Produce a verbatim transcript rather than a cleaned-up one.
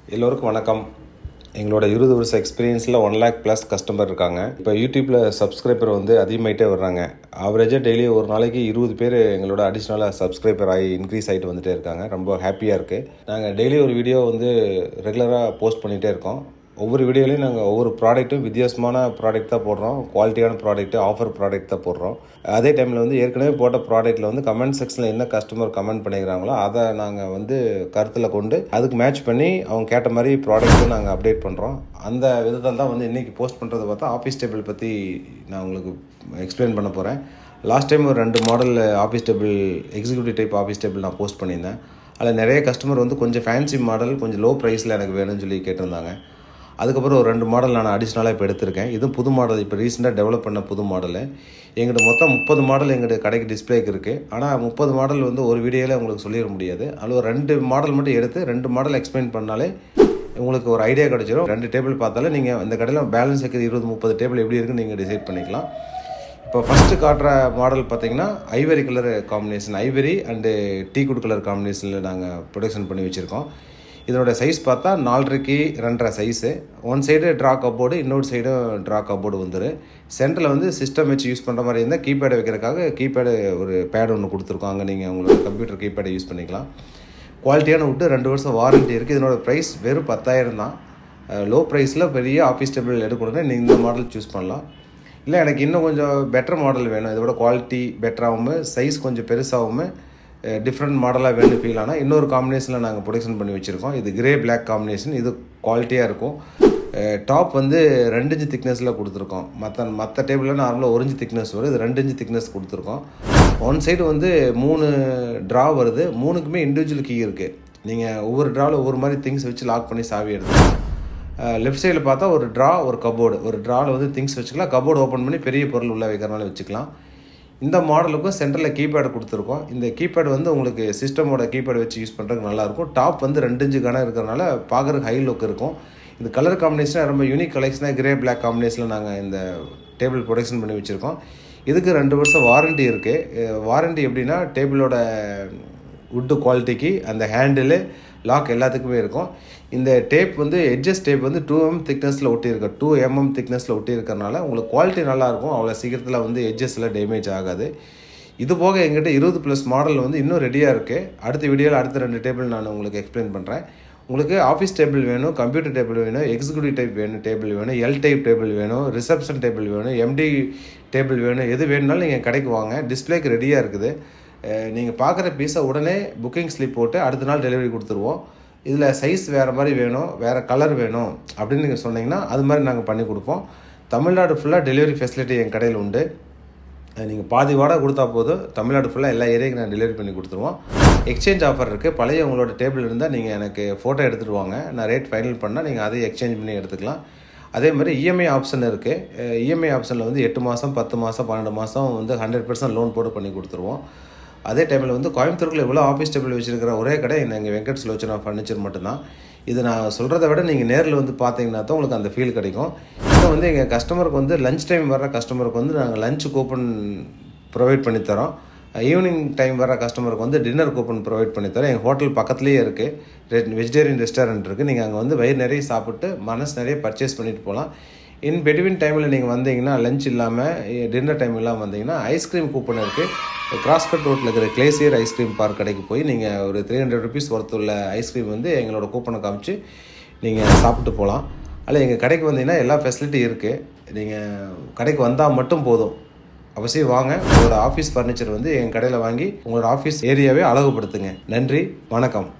எல்லோருக்கும் வணக்கம். எங்களோட இருபது வருஷ எக்ஸ்பீரியன்ஸில் ஒன் லேக் ப்ளஸ் கஸ்டமர் இருக்காங்க. இப்போ யூடியூப்பில் சப்ஸ்கிரைபர் வந்து அதிகமாகிட்டே வர்றாங்க. ஆவரேஜாக டெய்லி ஒரு நாளைக்கு இருபது பேர் எங்களோட அடிஷ்னலாக சப்ஸ்கிரைபர் ஆகி இன்க்ரீஸ் ஆகிட்டு வந்துகிட்டே இருக்காங்க. ரொம்ப ஹாப்பியாக இருக்குது. நாங்கள் டெய்லி ஒரு வீடியோ வந்து ரெகுலராக போஸ்ட் பண்ணிகிட்டே இருக்கோம். ஒவ்வொரு வீடியோலையும் நாங்கள் ஒவ்வொரு ப்ராடக்ட்டும் வித்தியாசமான ப்ராடக்ட் தான் போடுறோம். குவாலிட்டியான ப்ராடக்ட்டு, ஆஃபர் ப்ராடக்ட் தான் போடுறோம். அதே டைமில் வந்து ஏற்கனவே போட்ட ப்ராடக்ட்டில் வந்து கமெண்ட் செக்ஷனில் என்ன கஸ்டமர் கமெண்ட் பண்ணிக்கிறாங்களோ அதை நாங்கள் வந்து கருத்தில் கொண்டு அதுக்கு மேட்ச் பண்ணி அவங்க கேட்ட மாதிரி ப்ராடக்ட்டும் நாங்கள் அப்டேட் பண்ணுறோம். அந்த விதத்தில் தான் வந்து இன்றைக்கி போஸ்ட் பண்ணுறதை பார்த்தா ஆஃபீஸ் டேபிள் பற்றி நான் உங்களுக்கு எக்ஸ்பிளைன் பண்ண போகிறேன். லாஸ்ட் டைம் ஒரு ரெண்டு model office table, executive type office table நான் போஸ்ட் பண்ணியிருந்தேன். அதில் நிறைய கஸ்டமர் வந்து கொஞ்சம் ஃபேன்சி மாடல், கொஞ்சம் லோ ப்ரைஸில் எனக்கு வேணும்னு சொல்லி கேட்டிருந்தாங்க. அதுக்கப்புறம் ஒரு ரெண்டு மாடல் நான் அடிஷ்னலாக இப்போ எடுத்திருக்கேன். இதுவும் புது மாடல், இப்போ ரீசெண்டாக டெவலப் பண்ண புது மாடலு. எங்கிட்ட மொத்தம் முப்பது மாடல் எங்கிட்ட கடைக்கு டிஸ்பிளேக்கு இருக்குது. ஆனால் முப்பது மாடல் வந்து ஒரு வீடியோவில் உங்களுக்கு சொல்லிட முடியாது. அதில் ஒரு ரெண்டு மாடல் மட்டும் எடுத்து ரெண்டு மாடல் எக்ஸ்பிளைன் பண்ணாலே உங்களுக்கு ஒரு ஐடியா கிடச்சிரும். ரெண்டு டேபிள் பார்த்தாலே நீங்கள் இந்த கடையில் பேலன்ஸ் இருக்குது இருபது முப்பது டேபிள் எப்படி இருக்குன்னு நீங்கள் டிசைட் பண்ணிக்கலாம். இப்போ ஃபஸ்ட்டு காட்டுற மாடல் பார்த்தீங்கன்னா ivory colour combination, ivory and teakwood colour காம்பினேஷனில் நாங்கள் ப்ரொடக்ஷன் பண்ணி வச்சுருக்கோம். இதனோட சைஸ் பார்த்தா நாலரைக்கு ரெண்டரை size. One side drawer cupboard, இன்னொரு சைடும் ட்ரா கப்போர்டு வந்துடும். சென்டரில் வந்து சிஸ்டம் வச்சு யூஸ் பண்ணுற மாதிரி இருந்தால் கீபேடை வைக்கிறதுக்காக கீபேடு ஒரு பேடு ஒன்று கொடுத்துருக்கோம். அங்கே நீங்கள் உங்களோட கம்ப்யூட்டர் கீபேடை யூஸ் பண்ணிக்கலாம். குவாலிட்டியான விட்டு ரெண்டு வருஷம் வாரண்ட்டி இருக்குது. இதனோட ப்ரைஸ் வெறும் பத்தாயிரம் தான். லோ ப்ரைஸில் பெரிய ஆஃபீஸ் டேபிள் எடுக்கணுன்னா நீங்கள் இந்த மாடல் சூஸ் பண்ணலாம். இல்லை எனக்கு இன்னும் கொஞ்சம் பெட்டர் மாடல் வேணும், இதோட குவாலிட்டி பெட்டராகவும் சைஸ் கொஞ்சம் பெருசாகவும் டிஃப்ரெண்ட் மாடலாக வேணும் ஃபீல் ஆனால் இன்னொரு காம்பினேஷனில் நாங்கள் ப்ரொடக்ஷன் பண்ணி வச்சுருக்கோம். இது கிரே பிளாக் காம்பினேஷன். இது குவாலிட்டியாக இருக்கும். டாப் வந்து ரெண்டு இன்ச்சு திக்னஸில் கொடுத்துருக்கோம். மற்ற மற்ற டேபிளில் நார்மலாக ஒரு இன்ச்சு திக்னஸ் வரும். இது ரெண்டு இன்ச்சு திக்னஸ் கொடுத்துருக்கோம். ஒன் சைடு வந்து மூணு ட்ரா வருது. மூணுக்குமே இண்டிவிஜுவல் கீ இருக்குது. நீங்கள் ஒவ்வொரு ட்ராவில் ஒவ்வொரு மாதிரி திங்ஸ் வச்சு லாக் பண்ணி சாவி எடுத்துக்கலாம். லெஃப்ட் சைடில் பார்த்தா ஒரு ட்ரா, ஒரு கபோர்டு. ஒரு ட்ராவில் வந்து திங்ஸ் வச்சுக்கலாம். கபோர்டு ஓப்பன் பண்ணி பெரிய பொருள் உள்ளே வைக்கிறனால வச்சுக்கலாம். இந்த மாடலுக்கும் சென்டரில் கீபேடு கொடுத்துருக்கோம். இந்த கீபேடு வந்து உங்களுக்கு சிஸ்டமோட கீபேடு வச்சு யூஸ் பண்ணுறதுக்கு நல்லாயிருக்கும். டாப் வந்து ரெண்டு இன்ச்சு கணம் இருக்கிறனால பார்க்குறதுக்கு ஹை லுக் இருக்கும். இந்த கலர் காம்பினேஷனாக ரொம்ப யூனிக் கலெக்ஷனாக கிரே பிளாக் காம்பினேஷனில் நாங்கள் இந்த டேபிள் ப்ரொடக்ஷன் பண்ணி வச்சுருக்கோம். இதுக்கு ரெண்டு வருஷம் வாரண்ட்டி இருக்குது. வாரண்ட்டி எப்படின்னா டேபிளோட வுட்டு குவாலிட்டிக்கு அந்த ஹேண்டிலு லாக் எல்லாத்துக்குமே இருக்கும். இந்த டேப் வந்து எட்ஜஸ் டேப் வந்து டூ எம் திக்னஸில் ஒட்டியிருக்க டூ எம்எம் திக்னஸில் ஒட்டி இருக்கிறனால உங்களுக்கு குவாலிட்டி நல்லாயிருக்கும். அவ்வளோ சீக்கிரத்தில் வந்து எட்ஜஸில் டேமேஜ் ஆகாது. இது போக எங்கிட்ட இருபது ப்ளஸ் மாடல் வந்து இன்னும் ரெடியாக இருக்குது. அடுத்த வீடியோவில் அடுத்த ரெண்டு டேபிள் நான் உங்களுக்கு எக்ஸ்பிளைன் பண்ணுறேன். உங்களுக்கு ஆஃபீஸ் டேபிள் வேணும், கம்ப்யூட்டர் டேபிள் வேணும், எக்ஸிக்யூட்டிவ் டைப் வேணும் டேபிள் வேணும், எல் டைப் டேபிள் வேணும், ரிசப்ஷன் டேபிள் வேணும், எம்டி டேபிள் வேணும், எது வேணுனாலும் நீங்கள் கடைக்கு வாங்க. டிஸ்பிளேக்கு ரெடியாக இருக்குது. நீங்கள் பார்க்குற பீஸை உடனே புக்கிங் ஸ்லிப் போட்டு அடுத்த நாள் டெலிவரி கொடுத்துருவோம். இதில் சைஸ் வேறு மாதிரி வேணும், வேறு கலர் வேணும் அப்படின்னு நீங்கள் சொன்னீங்கன்னா அது மாதிரி நாங்கள் பண்ணி கொடுப்போம். தமிழ்நாடு ஃபுல்லாக டெலிவரி ஃபெசிலிட்டி என் கடையில் உண்டு. நீங்கள் பாதி வாடகை கொடுத்தா போதும், தமிழ்நாடு ஃபுல்லாக எல்லா ஏரியாவுக்கு நான் டெலிவரி பண்ணி கொடுத்துருவோம். எக்ஸ்சேஞ்ச் ஆஃபர் இருக்குது. பழைய உங்களோட டேபிள் இருந்தால் நீங்கள் எனக்கு ஃபோட்டோ எடுத்துகிட்டு வாங்க. நான் ரேட் ஃபைனல் பண்ணால் நீங்கள் அதை எக்ஸ்சேஞ்ச் பண்ணி எடுத்துக்கலாம். அதே மாதிரி இஎம்ஐ ஆப்ஷன் இருக்குது. இஎம்ஐ ஆப்ஷனில் வந்து எட்டு மாதம், பத்து மாதம், பன்னெண்டு மாதம் வந்து ஹண்ட்ரட் பர்சன்ட் லோன் போட்டு பண்ணி கொடுத்துருவோம். அதே டைமில் வந்து கோயம்புத்தூருக்குள்ள எவ்வளோ ஆஃபீஸ் டேபிள் வச்சுருக்கிற ஒரே கடை எங்கள் வெங்கட் சுலோச்சனா ஃபர்னிச்சர் மட்டும்தான். இது நான் சொல்கிறத விட நீங்கள் நேரில் வந்து பார்த்தீங்கன்னா தான் உங்களுக்கு அந்த ஃபீல் கிடைக்கும். இப்போ வந்து எங்கள் கஸ்டமருக்கு வந்து லஞ்ச் டைம் வர்ற கஸ்டமருக்கு வந்து நாங்கள் லஞ்ச் கூப்பன் ப்ரொவைட் பண்ணித்தரோம். ஈவினிங் டைம் வர கஸ்டமருக்கு வந்து டின்னர் கூப்பன் ப்ரொவைட் பண்ணித்தரோம். எங்கள் ஹோட்டல் பக்கத்துலேயே இருக்குது. வெஜிடேரியன் ரெஸ்டாரண்ட் இருக்குது. நீங்கள் அங்கே வந்து வயிறு நிறைய சாப்பிட்டு மனசு நிறைய பர்ச்சேஸ் பண்ணிட்டு போகலாம். இன் பிட்வீன் டைமில் நீங்கள் வந்தீங்கன்னா லஞ்ச் இல்லாமல் டின்னர் டைம் இல்லாமல் வந்தீங்கன்னா ஐஸ்கிரீம் கூப்பன் இருக்குது. கிராஸ்கட் ரோட்டில் இருக்கிற கிளேசியர் ஐஸ்கிரீம் பார்க் கடைக்கு போய் நீங்கள் ஒரு த்ரீ ஹண்ட்ரட் ருபீஸ் ஒர்த்துள்ள ஐஸ்கிரீம் வந்து எங்களோட கூப்பனை காமிச்சு நீங்கள் சாப்பிட்டு போகலாம். அதில் எங்கள் கடைக்கு வந்தீங்கன்னா எல்லா ஃபெசிலிட்டி இருக்குது. நீங்கள் கடைக்கு வந்தால் மட்டும் போதும். அவசியம் வாங்க. உங்களோட ஆஃபீஸ் ஃபர்னிச்சர் வந்து எங்கள் கடையில் வாங்கி உங்களோட ஆஃபீஸ் ஏரியாவே அழகுபடுத்துங்க. நன்றி, வணக்கம்.